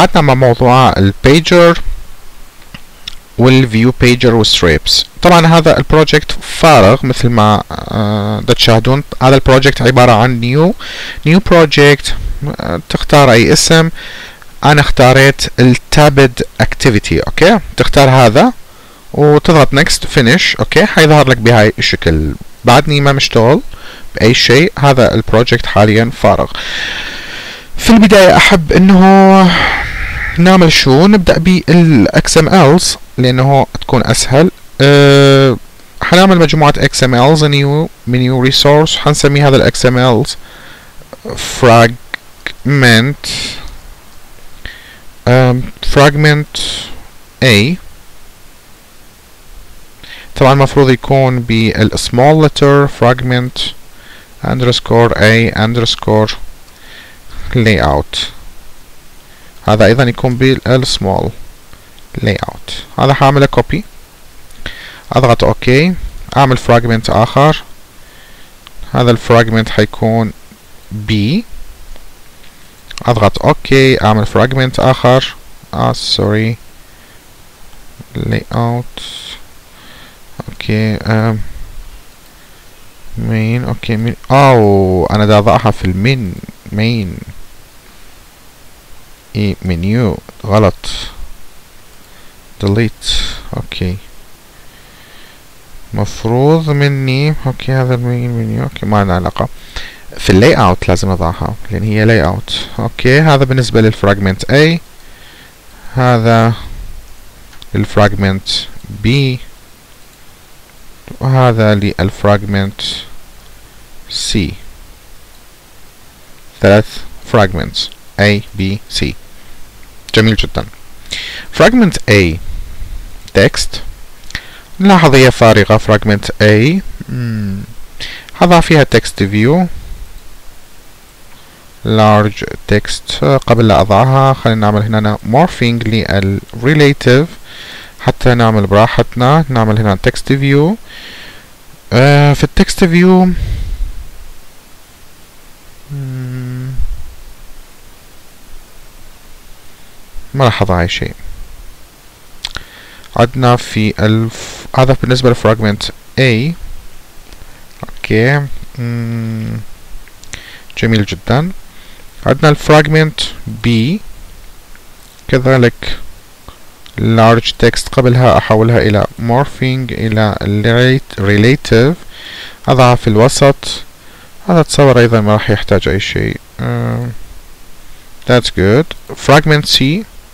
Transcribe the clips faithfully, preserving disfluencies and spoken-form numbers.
قعدنا مع موضوع البيجر والفيو بيجر والستريبس. طبعا هذا البروجكت فارغ مثل ما آه تشاهدون. هذا البروجكت عبارة عن نيو نيو بروجكت. آه تختار اي اسم. انا اختاريت التابد اكتيفيتي. اوكي، تختار هذا وتضغط نكست فينيش. اوكي، حيظهر لك بهاي الشكل. بعدني ما مشتغل باي شيء. هذا البروجكت حاليا فارغ. في البداية احب انه نعمل شو، نبدأ بالاكس ام إلز لانه تكون اسهل. أه حنعمل مجموعة اكس ام إلز نيو منيو ريسورس. حنسمي هذا الاكس ام إلز fragment um, fragment A. طبعا المفروض يكون بالسمول letter fragment underscore A underscore layout. هذا ايضا يكون بالسمول layout. هذا حاعمله كوبي، اضغط اوكي، اعمل فراجمنت اخر. هذا الفراجمنت حيكون B. اضغط اوكي، اعمل فراجمنت اخر. اه سوري layout. اوكي um, main. اوكي مين او انا دا اضعها في المين مين اي منيو غلط. delete. اوكي مفروض مني. اوكي هذا المين منيو. اوكي ما لنا علاقة. في اللاي اوت لازم اضعها لان هي لاي اوت. اوكي هذا بالنسبة للفراجمنت A. هذا الفراجمنت B وهذا للفراجمنت C. ثلاث fragments A B C. جميل جدا. fragment A text. نلاحظ هي فارغة. fragment A هضع فيها text view large text. قبل لا أضعها خلينا نعمل هنا morphing للrelative حتى نعمل براحتنا. نعمل هنا text view. آه في التكست view ما راح أضع أي شيء. عدنا في الف... هذا بالنسبة للفراجمنت A. اوكي مم. جميل جدا. عدنا الفراجمنت B كذلك large text. قبلها احولها الى morphing الى relative. اضعها في الوسط. هذا تصور ايضا ما راح يحتاج اي شيء. uh, that's good. fragment C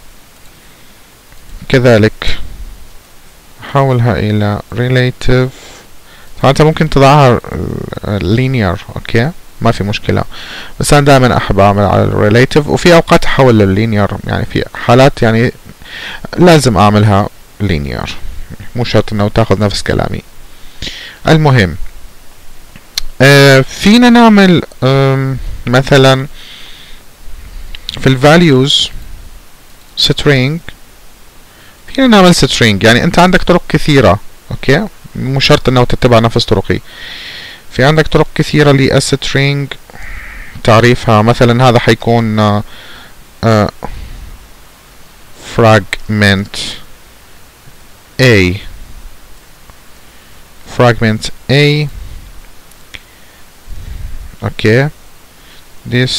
كذلك حولها الى relative. طبعا انت ممكن تضعها linear. اوكي ما في مشكلة، بس انا دائما احب اعمل على الريليتيف، وفي اوقات احول لللينير. يعني في حالات يعني لازم اعملها linear، مو شرط انه تاخذ نفس كلامي. المهم آه فينا نعمل آه مثلا في الفاليوز string. فينا نعمل string. يعني انت عندك طرق كثيرة. اوكي مو شرط انه تتبع نفس طرقي. في عندك طرق كثيرة للstring تعريفها. مثلا هذا حيكون آه آه fragment A fragment A. okay this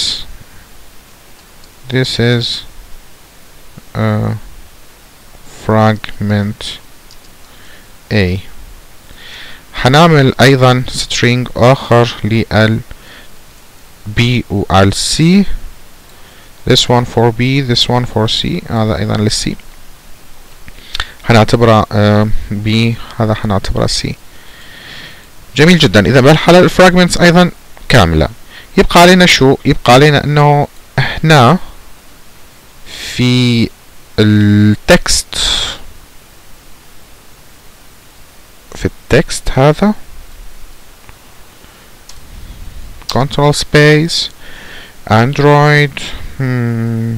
this is uh, fragment A. حنعمل ايضا string اخر لل B وال C. this one for B this one for C. هذا ايضا لل C حنعتبره uh, B. هذا حنعتبره C. جميل جدا. اذا بهالحالة الفراجمنتس ايضا كاملة. يبقى علينا شو؟ يبقى علينا انه هنا في التكست في التكست هذا control space android hmm.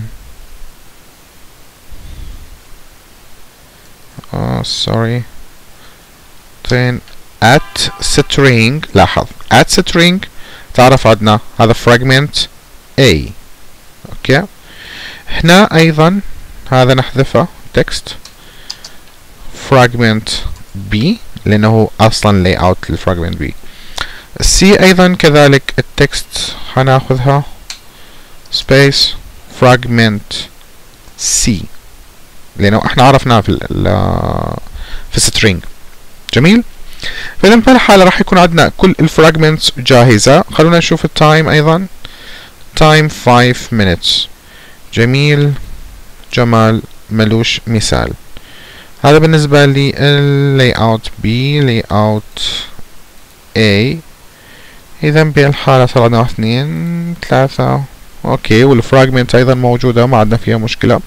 oh sorry then at string. لاحظ at string تعرف عندنا هذا fragment A. اوكي هنا ايضا هذا نحذفه text fragment B لانه اصلا layout للفراجمنت B. C ايضا كذلك التكست هناخذها space fragment C لانه احنا عرفناه في ال في السترينج. جميل. فاذا في الحالة راح يكون عندنا كل الفراجمنتس جاهزة. خلونا نشوف التايم ايضا time five minutes. جميل جمال ملوش مثال. هذا بالنسبة لي layout B layout A. اذا بالحالة صار عندنا اثنين ثلاثة اوكي والفراجمنت ايضا موجودة ما عندنا فيها مشكلة.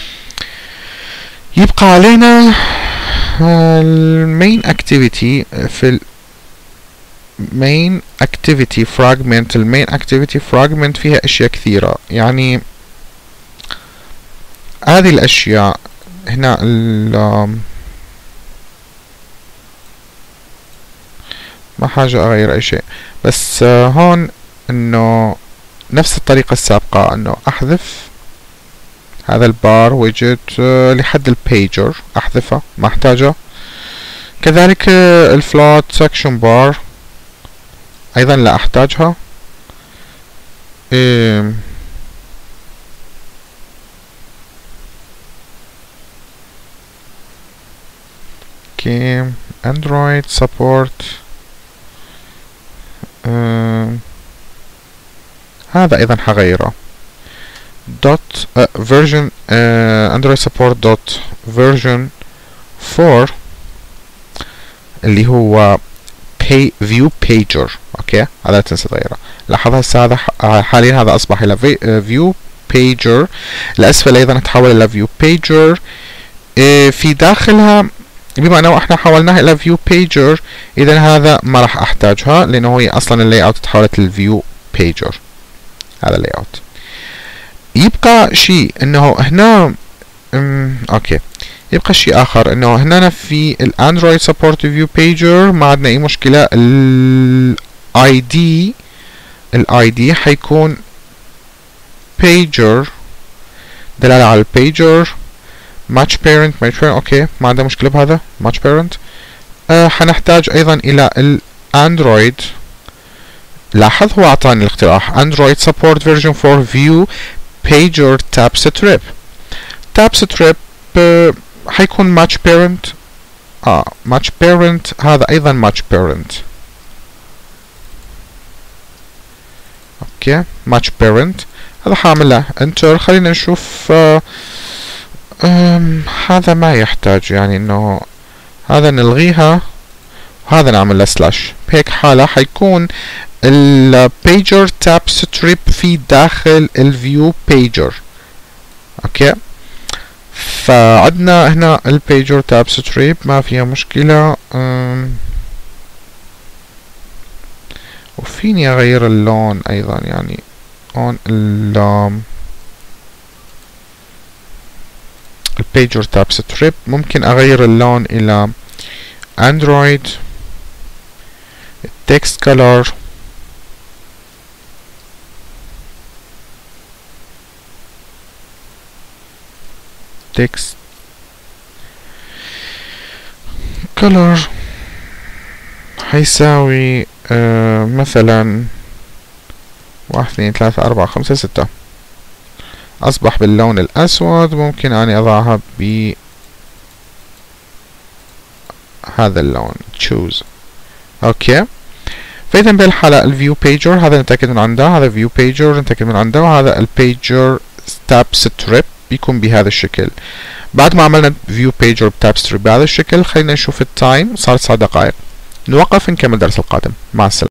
يبقى علينا المين اكتيفيتي في المين اكتيفيتي فراجمنت. المين اكتيفيتي فراجمنت فيها اشياء كثيرة يعني هذه الاشياء هنا ال ما حاجة اغير اي شيء بس هون انه نفس الطريقة السابقة انه احذف هذا البار ويدجت لحد البيجر احذفه ما احتاجه. كذلك الفلوت سكشن بار ايضا لا احتاجها. اوكي اندرويد سبورت هذا ايضا حغيره دوت فيرجن اندرويد سبورت دوت فيرجن فور اللي هو pay view pager. اوكي هذا لا تنسى تغيره. لاحظ هسه هذا حاليا هذا اصبح الى view pager. الاسفل ايضا تحول الى view pager. اه في داخلها بما انه احنا حولناها الى view pager اذا هذا ما راح احتاجها لانه هي اصلا اللاي اوت تحولت للview pager. هذا اللاي اوت. يبقى شيء انه هنا ام اوكي يبقى شيء اخر انه هنا في الاندرويد سبورت فيو بيجر ما عندنا اي مشكله. الاي دي الاي دي حيكون pager دلاله على البيجر match parent match parent اوكي ما عندنا مشكله بهذا match parent. آه حنحتاج ايضا الى الاندرويد. لاحظ هو اعطاني الاقتراح اندرويد سبورت فيرجن فور فيو pager tab strip. tab strip آه حيكون match parent. اه match parent هذا ايضا match parent. اوكي match parent هذا حاعمل له انتر. خلينا نشوف آه هذا ما يحتاج يعني انه هذا نلغيها وهذا نعمل له سلاش. بهيك حالة حيكون البيجر تاب ستريب في داخل الفيو بيجر. اوكي فعندنا هنا البيجر تاب ستريب ما فيها مشكلة. وفيني اغير اللون ايضا يعني هون ال البيجر تاب ستريب ممكن اغير اللون الى اندرويد text color text color حيساوي آه مثلا واحد اثنين ثلاثة أربعة خمسة ستة. أصبح باللون الأسود. ممكن أني أضعها ب هذا اللون choose. أوكي فإذا بالحالة الفيو بيجر هذا نتأكد من عنده. هذا فيو بيجر نتأكد من عنده. وهذا البيجر تاب ستريب بيكون بهذا الشكل. بعد ما عملنا فيو بيجر تاب ستريب بهذا الشكل خلينا نشوف التايم صار تسع دقائق. نوقف نكمل الدرس القادم. مع السلامة.